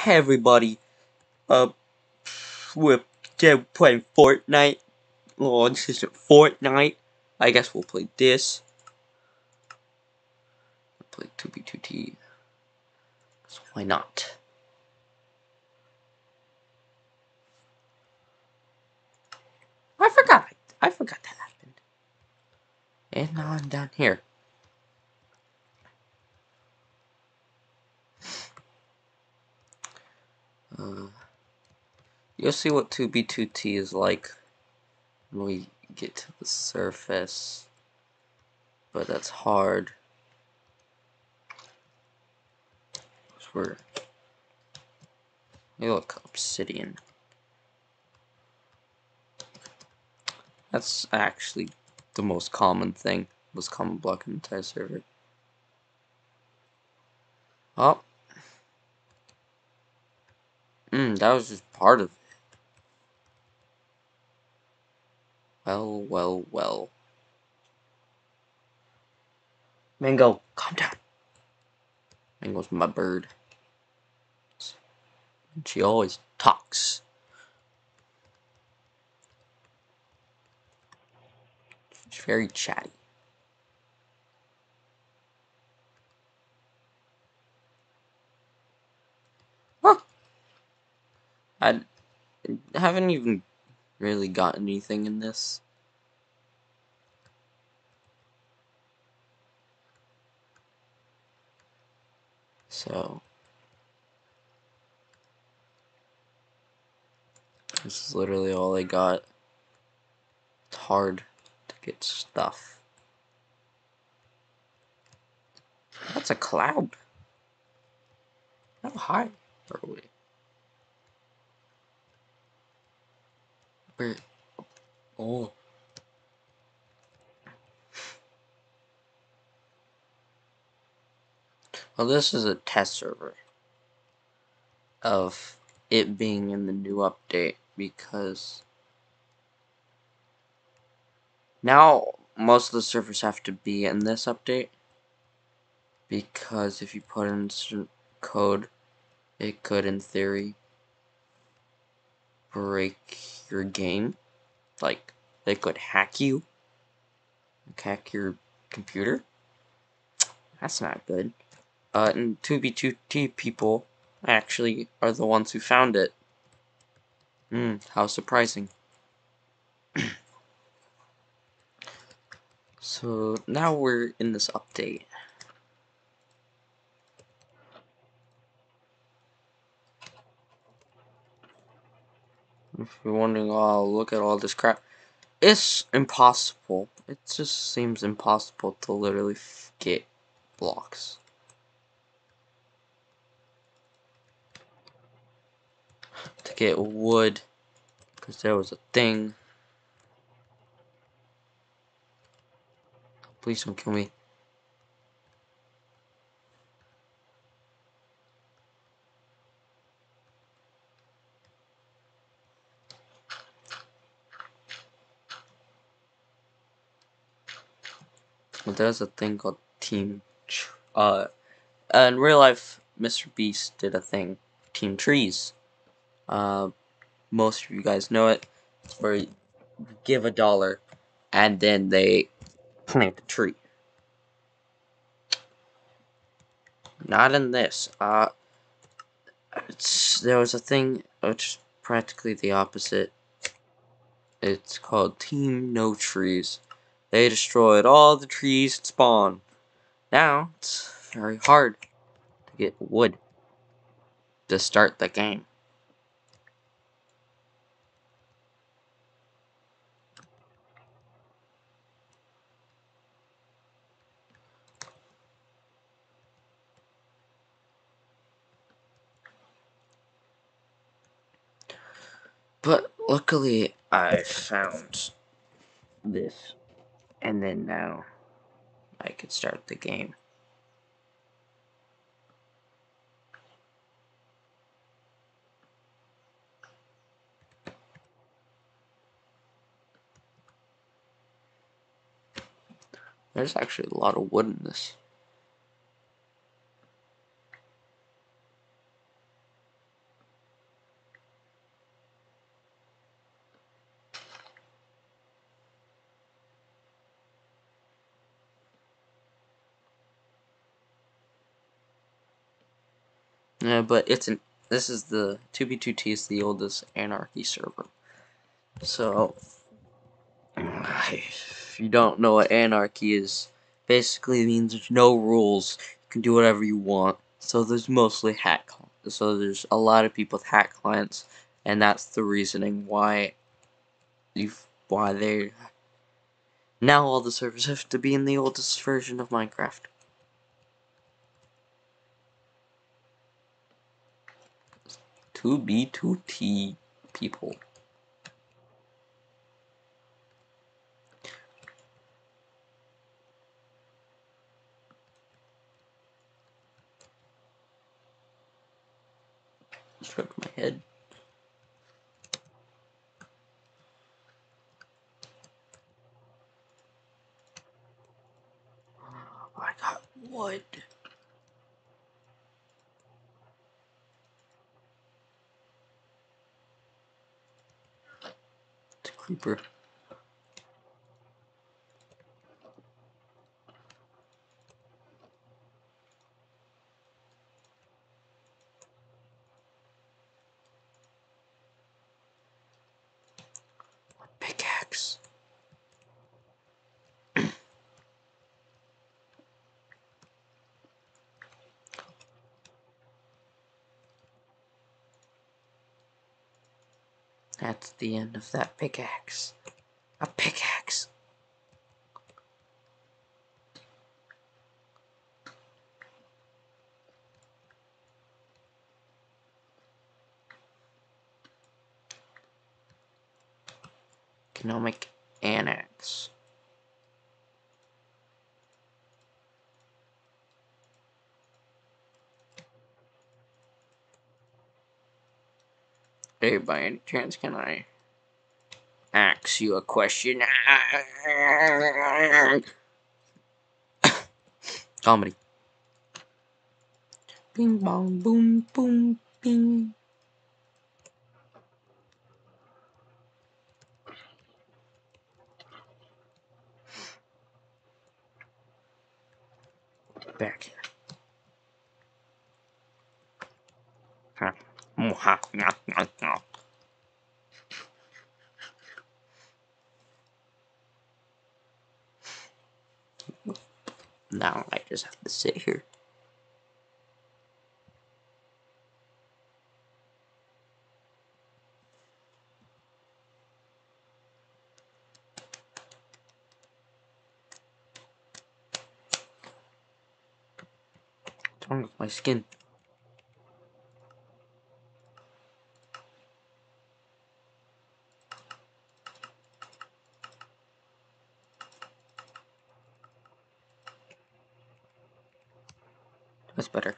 Hey everybody, uh, we're playing Fortnite. Oh, this isn't Fortnite. I guess we'll play this. We'll play 2B2T. So why not? I forgot that happened. And now I'm down here. You'll see what 2B2T is like when we get to the surface. But that's hard. We're look, obsidian. That's actually the most common thing, most common block in the entire server. Oh. That was just part of it. Well. Mango, calm down. Mango's my bird. She always talks. She's very chatty. Huh. I haven't even really got anything in this. So this is literally all I got. It's hard to get stuff. That's a cloud. How high are we? Where? Oh. Well, this is a test server of it being in the new update because now most of the servers have to be in this update because if you put in certain code, it could, in theory, break your game. Like, they could hack you, hack your computer. That's not good. And 2B2T people actually are the ones who found it. How surprising. So now we're in this update. If you're wondering, oh, look at all this crap. It's impossible. It just seems impossible to literally get blocks. To get wood, because there was a thing. Please don't kill me. Well, there's a thing called Team. In real life, Mr. Beast did a thing, Team Trees. Most of you guys know it. It's where you give $1 and then they plant a tree. Not in this. There was a thing which is practically the opposite. It's called Team No Trees. They destroyed all the trees that spawn. Now it's very hard to get wood to start the game. But luckily I found this, and then now I could start the game. There's actually a lot of wood in this. Yeah, but this is the 2B2T is the oldest Anarchy server. So if you don't know what Anarchy is, basically it means there's no rules. You can do whatever you want. So there's mostly hack clients. So there's a lot of people with hack clients, and that's the reasoning why they now all the servers have to be in the oldest version of Minecraft. 2B2T people. Struck my head. I got wood. It's a creeper. Pickaxe. That's the end of that pickaxe. A pickaxe. Economic annex. Hey, by any chance, can I ask you a question? Comedy. Bing bong boom boom bing. Back here. Now I just have to sit here. What's wrong with my skin? That's better.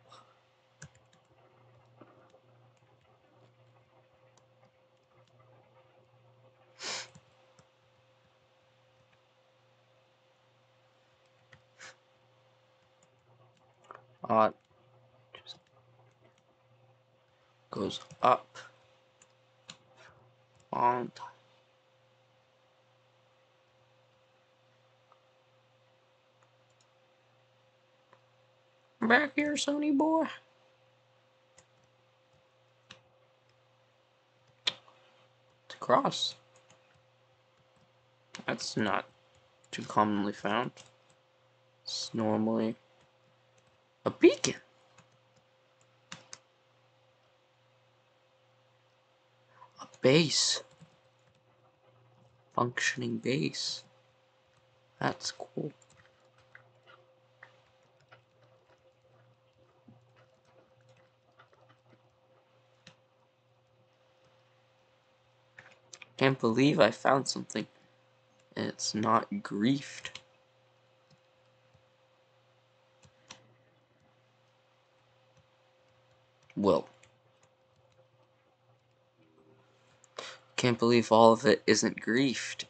Just goes up on top. Back here, Sony boy. It's a cross. That's not too commonly found. It's normally a beacon. A base. Functioning base. That's cool. Can't believe I found something. It's not griefed. Well, can't believe all of it isn't griefed.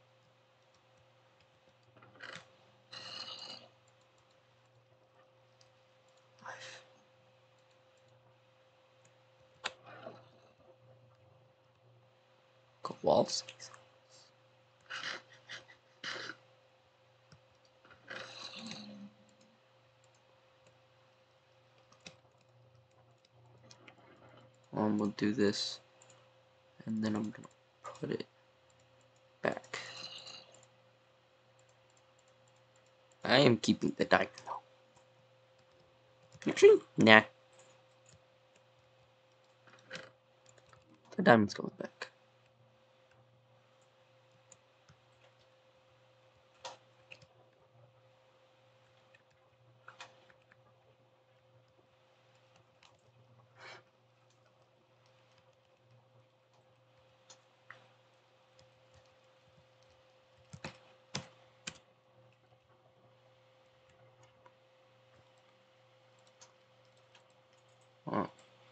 Kowalski. we'll do this, and then I'm gonna put it back. I am keeping the diamond. Actually, nah. The diamond's going back. Oh.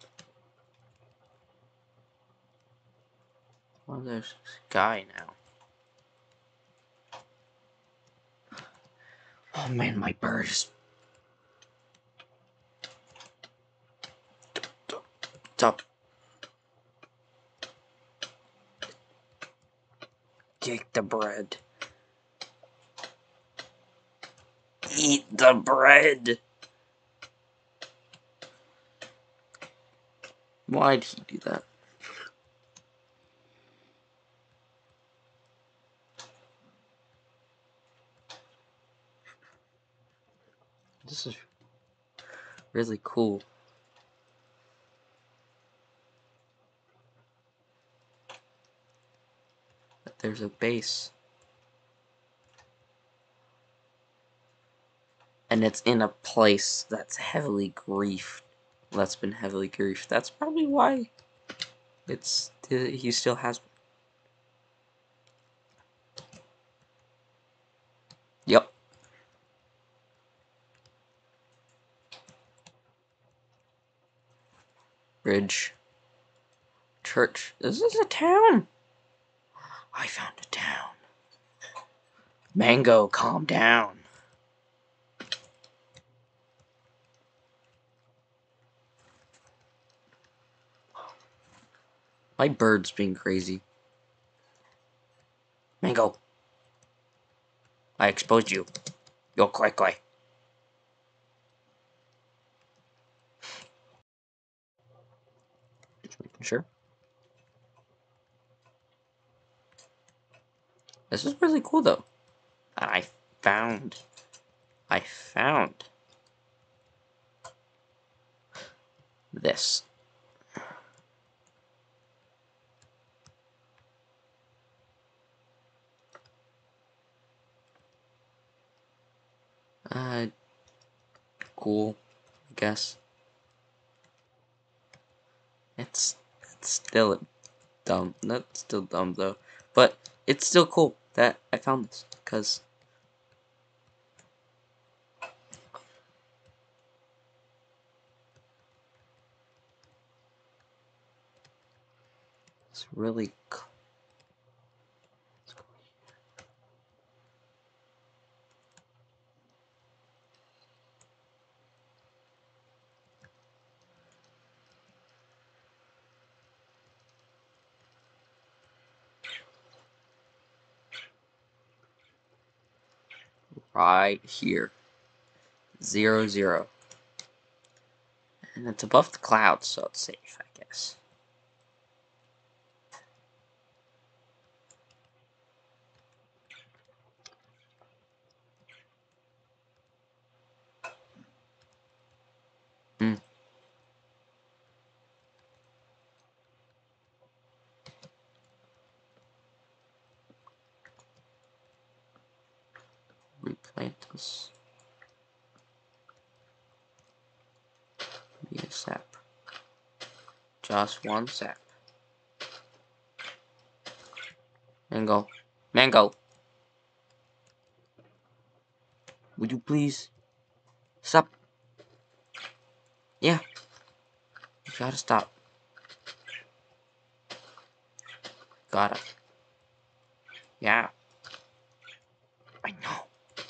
Well, there's this guy now. Oh man, my birds. Stop. Take the bread. Eat the bread. Why'd he do that? This is really cool. But there's a base. And it's in a place that's heavily griefed. That's been heavily griefed. That's probably why he still has. Yep. Bridge. Church. This is a town. I found a town. Mango, calm down. My bird's being crazy. Mango. I exposed you. Yo, quick. Just making sure. This is really cool though. I found this. Cool, I guess. It's still dumb. That's still dumb though. But it's still cool that I found this, because it's really cool. Right here. 0, 0. And it's above the clouds, so it's safe, I guess. Hmm. Replant this. Be a sap. Just one sap. Mango. Mango! Would you please stop? Yeah. You gotta stop. Gotta. Yeah. I know.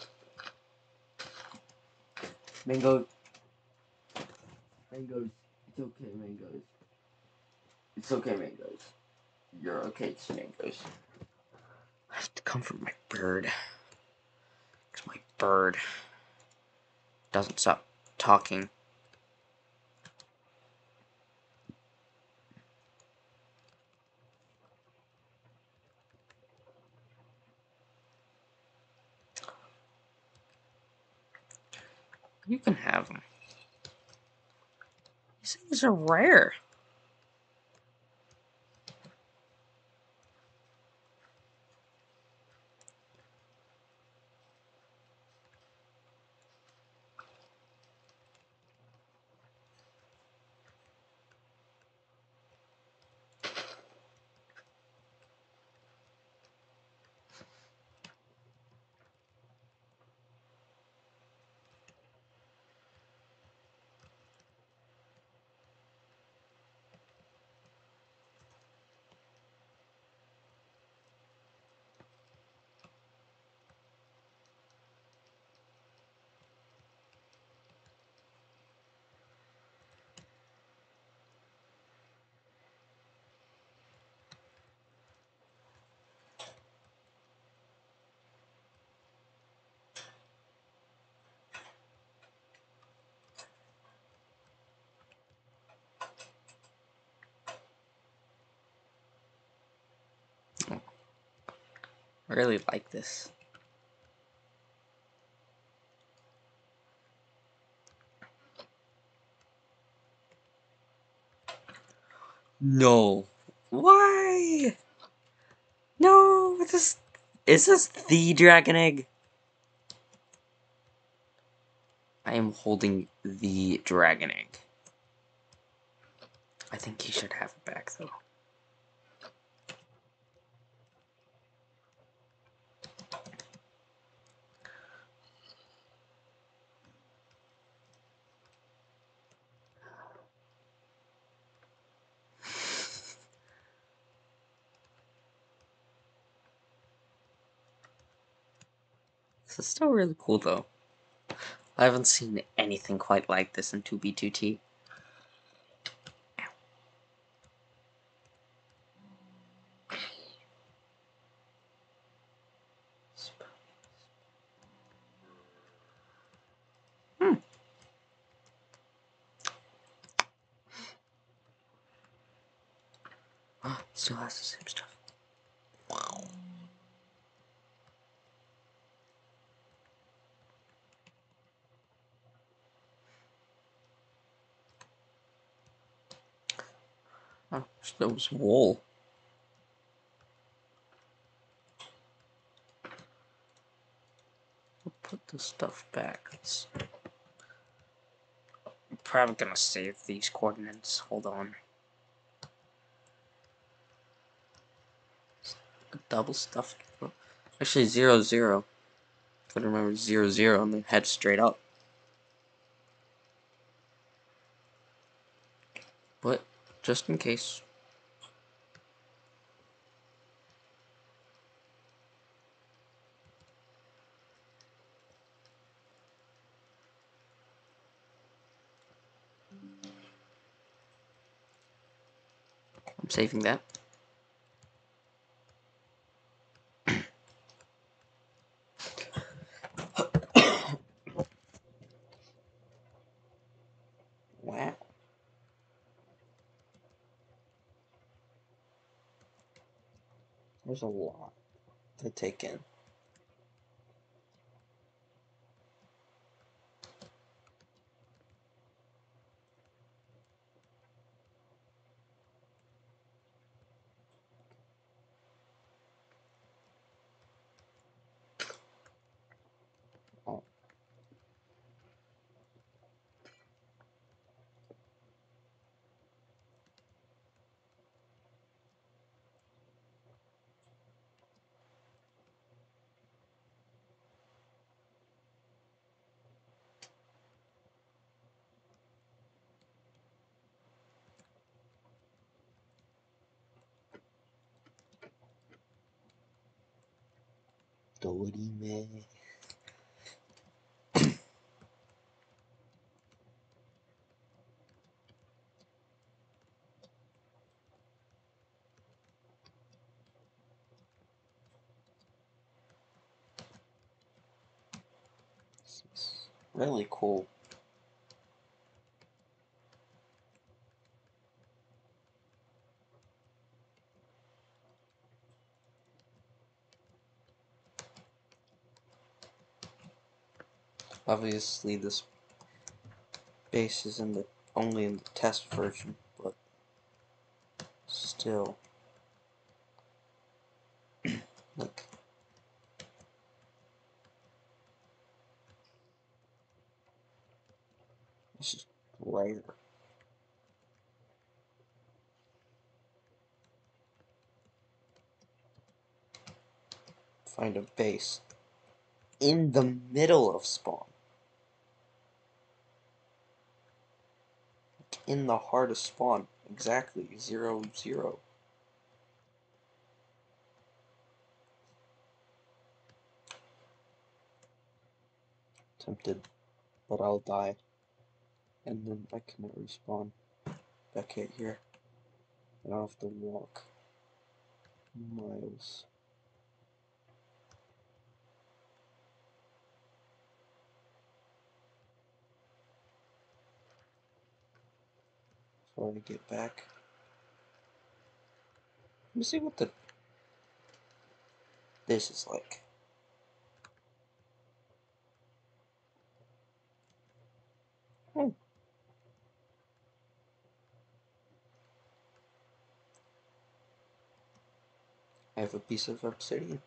Mango. Mangoes. It's okay, mangoes. It's okay, mangoes. You're okay, it's mangoes. I have to comfort my bird. Because my bird doesn't stop talking. You can have them. These things are rare. I really like this. No. Why? No, is this the dragon egg? I am holding the dragon egg. I think he should have it back though. This is still really cool though. I haven't seen anything quite like this in 2B2T. Hmm. Still has the same stuff. Wow. Oh, that was wool. We'll put this stuff back. I'm probably gonna save these coordinates. Hold on. A double stuffed. Actually, 0, 0. Gotta remember 0, 0 and then head straight up. But just in case. I'm saving that. Wow. There's a lot to take in. Oh. Dorime. This is really cool. Obviously, this base is only in the test version, but still, like, this is rare. Find a base in the middle of spawn, like in the heart of spawn, exactly 0, 0. Tempted, but I'll die, and then I cannot respawn back at here. I don't have to walk miles. Before I get back. Let me see what this is like. Oh. I have a piece of obsidian.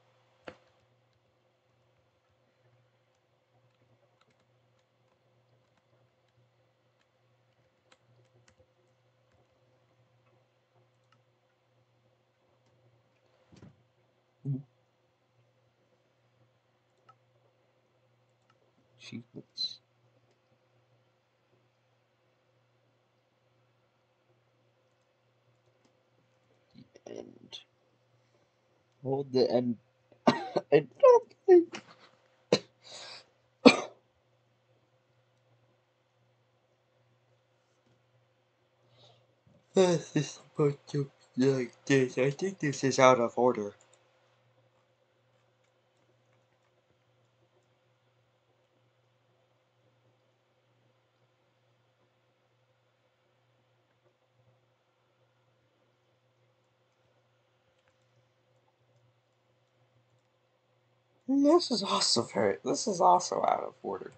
Achievements. The end. Hold the end. I don't think. This is supposed to be like this. I think this is out of order. This is also out of order.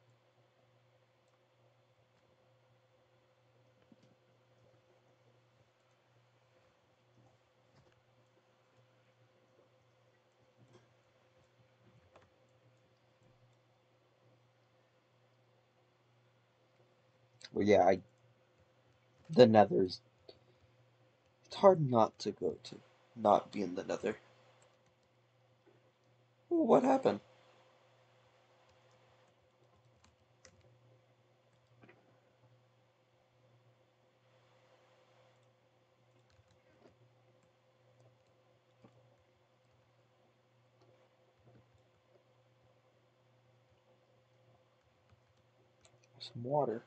Well, yeah, the Nether's. It's hard not to go to not be in the Nether. Well, what happened? Some water.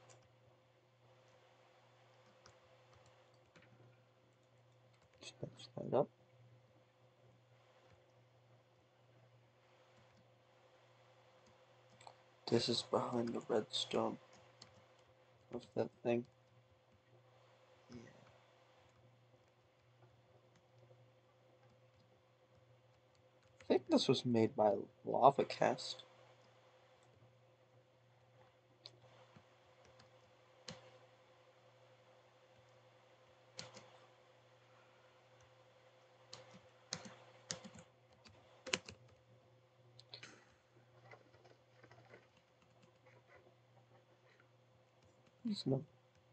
Just patch that up. This is behind the redstone of that thing. Yeah. I think this was made by LavaCast. There's no.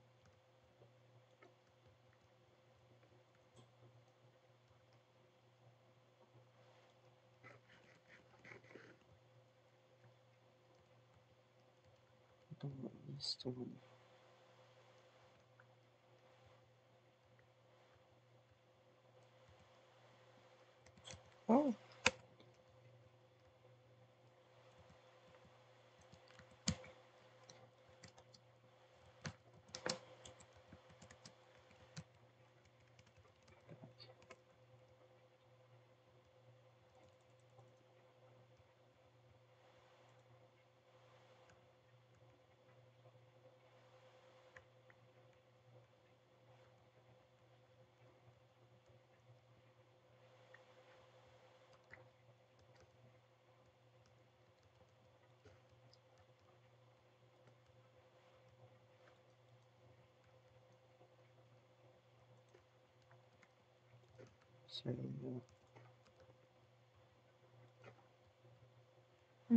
Stone. Oh. So, hmm.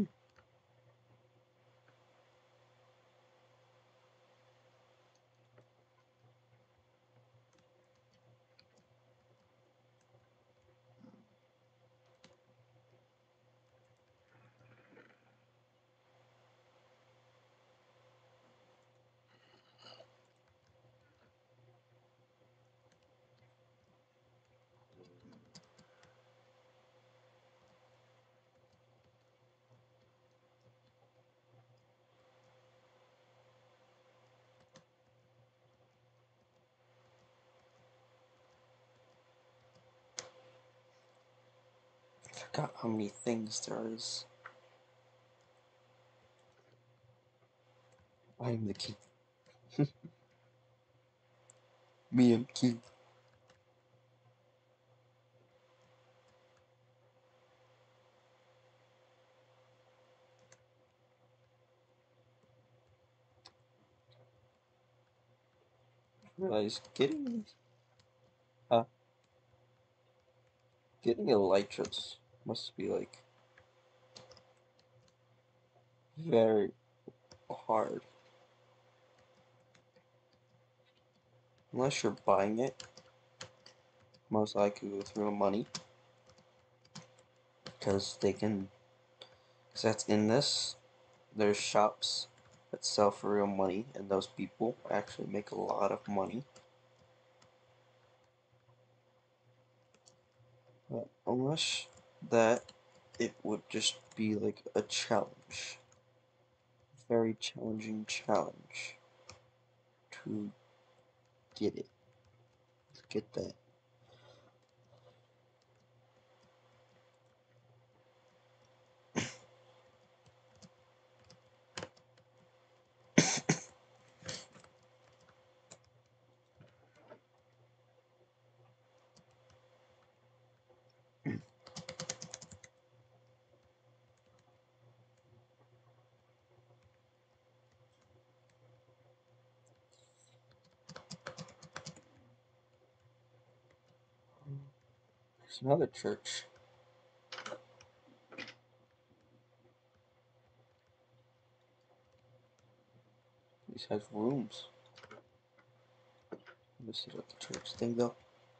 I forgot how many things there is. I am the king. Me am king. Realize uh, getting elytras must be like very hard. Unless you're buying it, most likely with real money. Because they can, because that's in this, there's shops that sell for real money, and those people actually make a lot of money. But unless that, it would just be like a challenge. A very challenging challenge to get it. To get that. There's another church. These has rooms. This is what the church thing though.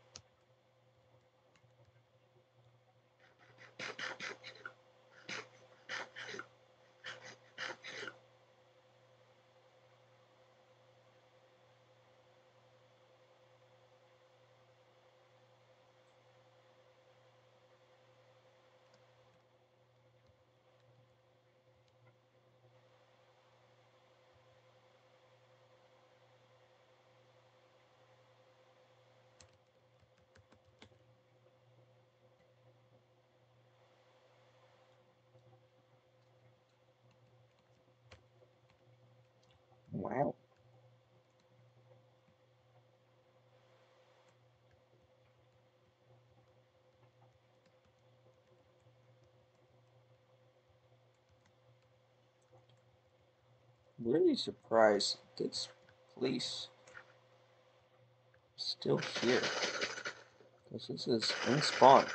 Wow. I'm really surprised this police is still here. Because this is in spawn.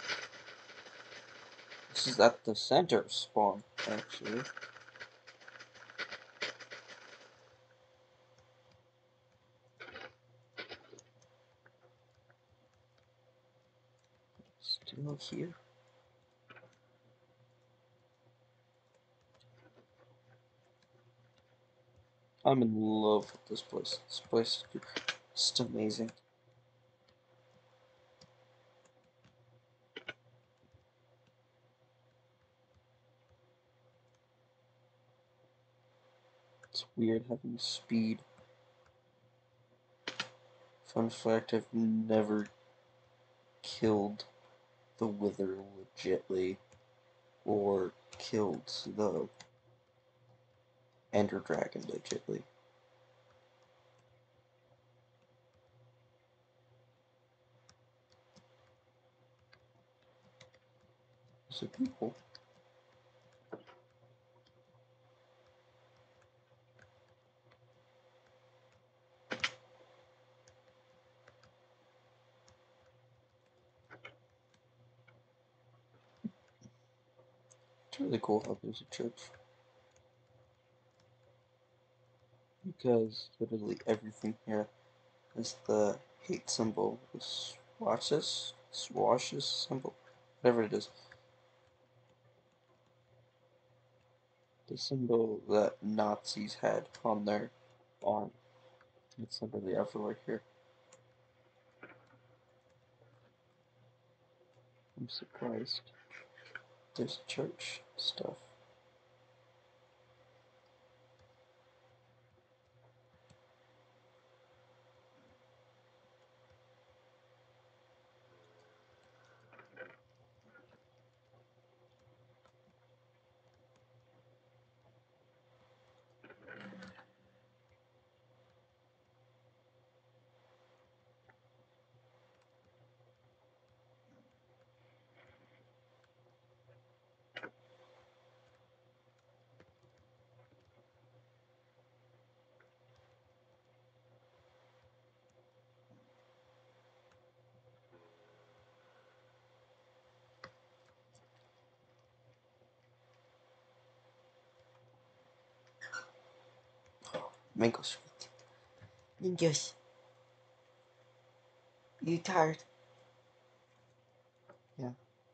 This is at the center of spawn, actually. Still here. I'm in love with this place. This place is just amazing. It's weird having speed. Fun fact, I've never killed the Wither legitly, or killed the Ender Dragon legitly. So people. It's really cool how there's a church. Because literally everything here is the hate symbol, the swashes symbol, whatever it is. The symbol that Nazis had on their arm. It's literally everywhere here. I'm surprised. There's church stuff. Mango sweet. Ninjas. You tired? Yeah.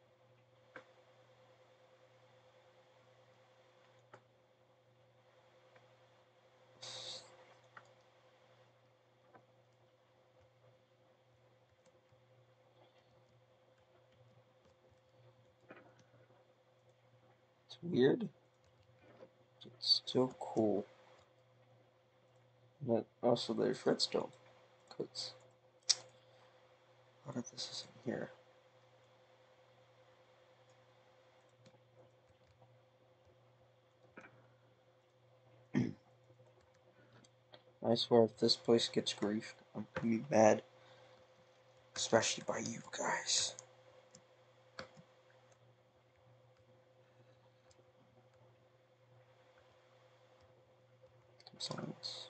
It's weird. It's still cool. But also there's redstone. Cause a lot of this is in here. I swear if this place gets griefed, I'm gonna be mad. Especially by you guys. Silence.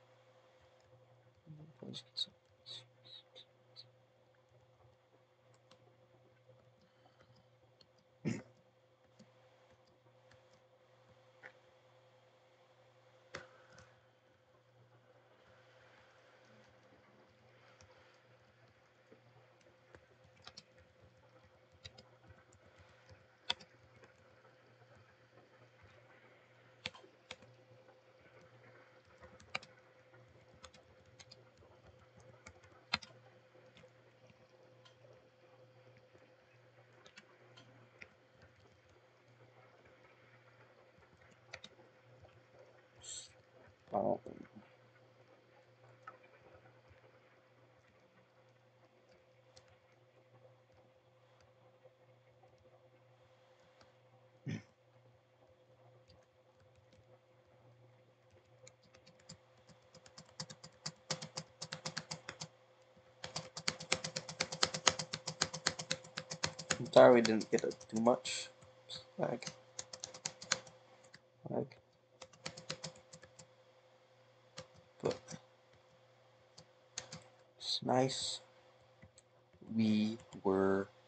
Oh. I'm sorry we didn't get to do much. Lag. Lag. But it's nice. We were